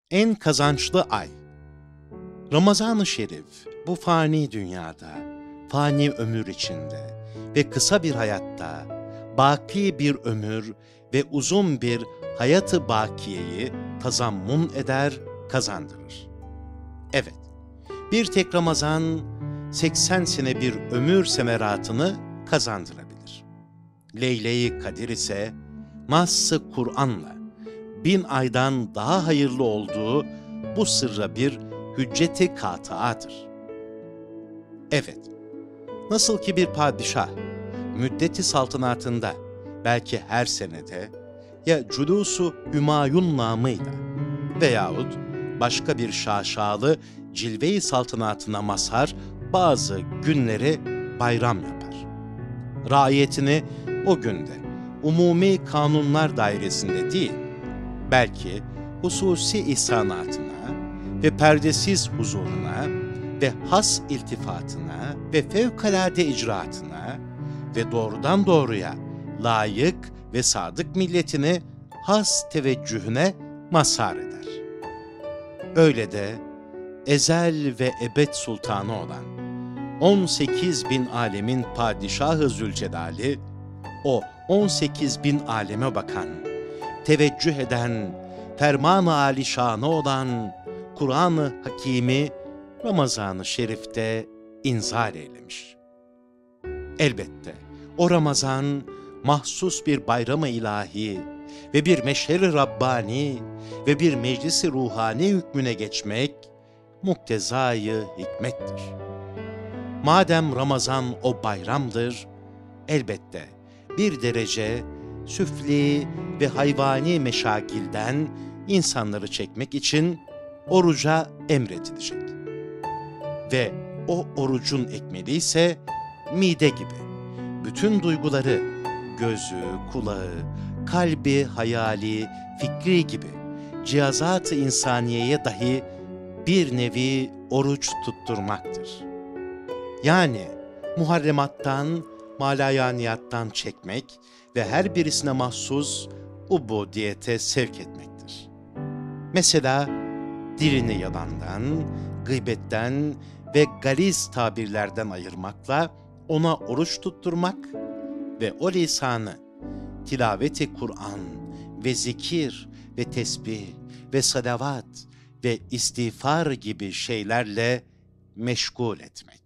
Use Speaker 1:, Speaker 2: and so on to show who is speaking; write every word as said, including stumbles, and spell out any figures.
Speaker 1: En kazançlı ay. Ramazan-ı Şerif bu fani dünyada, fani ömür içinde ve kısa bir hayatta, baki bir ömür ve uzun bir hayatı bakiyeyi tazammun eder, kazandırır. Evet, bir tek Ramazan seksen sene bir ömür semeratını kazandırabilir. Leyle-i Kadir ise Nass-ı Kur'an'la bin aydan daha hayırlı olduğu bu sırra bir hücceti kataadır. Evet, nasıl ki bir padişah müddeti saltanatında belki her senede ya culusu Hümayun namıyla veyahut başka bir şaşalı cilve-i saltanatına mazhar bazı günleri bayram yapar. Raiyetini o günde umumi kanunlar dairesinde değil, belki hususi ihsanatına ve perdesiz huzuruna ve has iltifatına ve fevkalade icraatına ve doğrudan doğruya layık ve sadık milletini has teveccühüne mazhar eder. Öyle de ezel ve ebed sultanı olan on sekiz bin alemin padişahı Zülcelal'i, o on sekiz bin aleme bakan, teveccüh eden, ferman-ı âlişanı olan Kur'an-ı Hakîm'i Ramazan-ı Şerif'te inzal eylemiş. Elbette o Ramazan mahsus bir bayram-ı ilahi ve bir meşher-i Rabbani ve bir meclis-i ruhani hükmüne geçmek muktezai hikmettir. Madem Ramazan o bayramdır, elbette bir derece süfli ve hayvani meşagilden insanları çekmek için oruca emredilecek. Ve o orucun ekmeli ise mide gibi bütün duyguları, gözü, kulağı, kalbi, hayali, fikri gibi cihazat-ı insaniyeye dahi bir nevi oruç tutturmaktır. Yani muharremattan, malayaniyattan çekmek ve her birisine mahsus ubudiyete sevk etmektir. Mesela dilini yalandan, gıybetten ve galiz tabirlerden ayırmakla ona oruç tutturmak ve o lisanı tilaveti Kur'an ve zikir ve tesbih ve salavat ve istiğfar gibi şeylerle meşgul etmek.